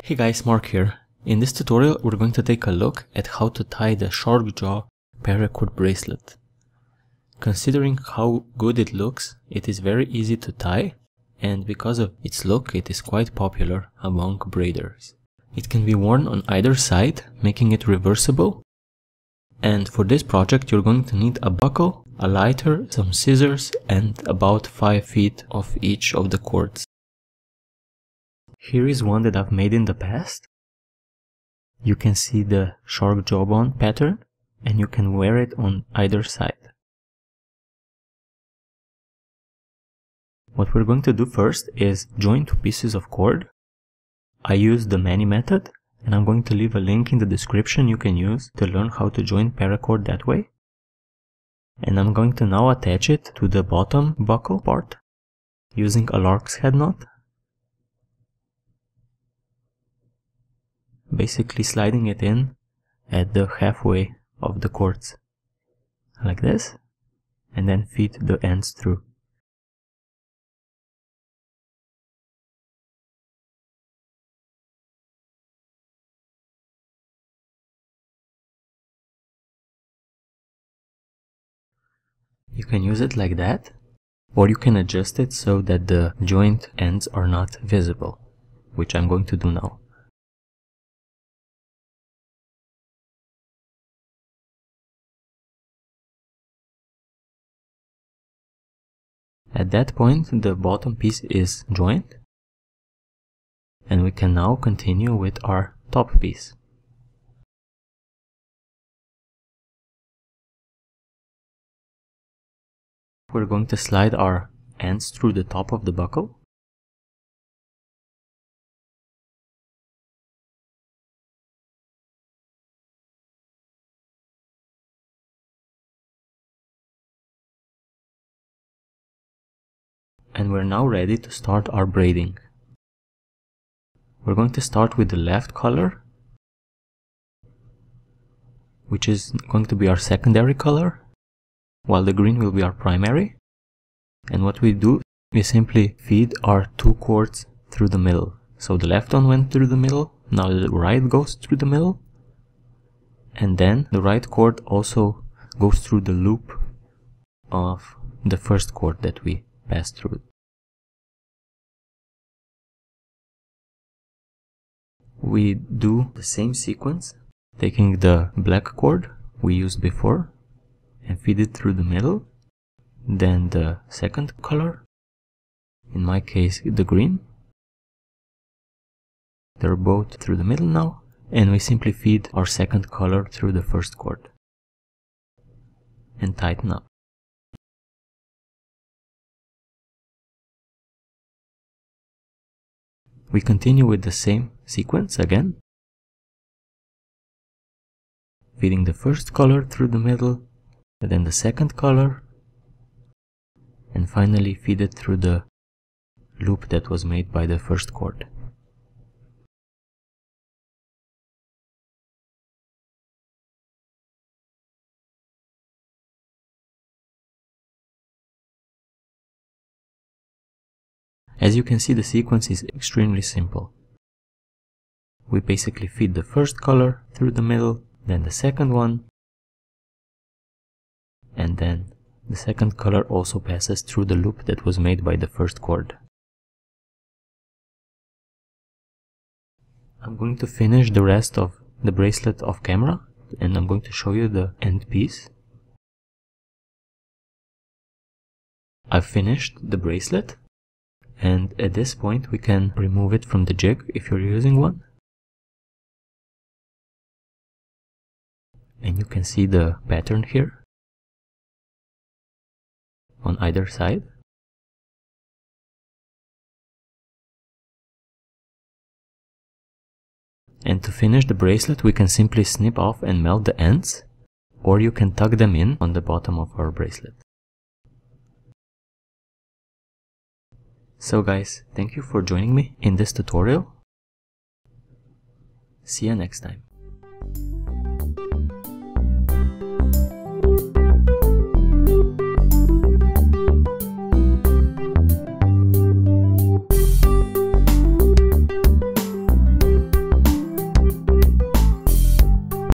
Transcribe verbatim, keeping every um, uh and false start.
Hey guys, Mark here. In this tutorial we're going to take a look at how to tie the shark jaw paracord bracelet. Considering how good it looks, it is very easy to tie, and because of its look it is quite popular among braiders. It can be worn on either side, making it reversible, and for this project you're going to need a buckle, a lighter, some scissors, and about five feet of each of the cords. Here is one that I've made in the past. You can see the shark jawbone pattern and you can wear it on either side. What we're going to do first is join two pieces of cord. I use the mani method and I'm going to leave a link in the description you can use to learn how to join paracord that way. And I'm going to now attach it to the bottom buckle part using a lark's head knot. Basically sliding it in at the halfway of the cords, like this, and then feed the ends through. You can use it like that, or you can adjust it so that the joint ends are not visible, which I'm going to do now. At that point, the bottom piece is joined, and we can now continue with our top piece. We're going to slide our ends through the top of the buckle. And we're now ready to start our braiding. We're going to start with the left color, which is going to be our secondary color, while the green will be our primary. And what we do is simply feed our two cords through the middle. So the left one went through the middle, now the right goes through the middle, and then the right cord also goes through the loop of the first cord that we passed through. We do the same sequence, taking the black cord we used before and feed it through the middle, then the second color, in my case the green. They're both through the middle now, and we simply feed our second color through the first cord and tighten up. We continue with the same sequence again, feeding the first color through the middle, then the second color, and finally feed it through the loop that was made by the first cord. As you can see, the sequence is extremely simple. We basically feed the first color through the middle, then the second one, and then the second color also passes through the loop that was made by the first cord. I'm going to finish the rest of the bracelet off camera, and I'm going to show you the end piece. I've finished the bracelet, and at this point we can remove it from the jig if you're using one. And you can see the pattern here on either side. And to finish the bracelet we can simply snip off and melt the ends, or you can tuck them in on the bottom of our bracelet. So guys, thank you for joining me in this tutorial. See you next time.